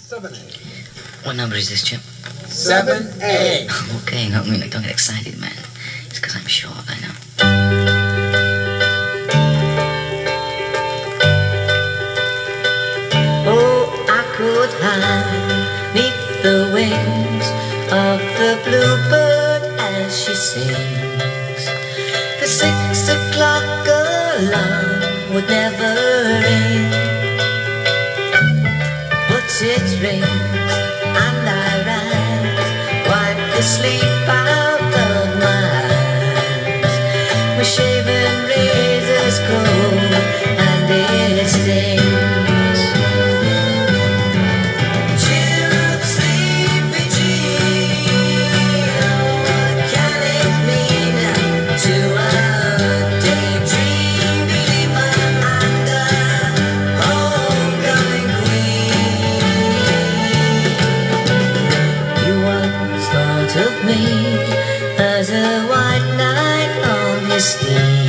7A. What number is this, Chip? 7A. Okay, no, I mean, don't get excited, man. It's because I'm short, I know. Oh, I could hide neath the wings of the bluebird as she sings. The 6 o'clock alarm would never ring, but it rings and I rise, wipe the sleep out of my eyes. My shaven razor's cold and it stings. Of me as a white knight on his steed.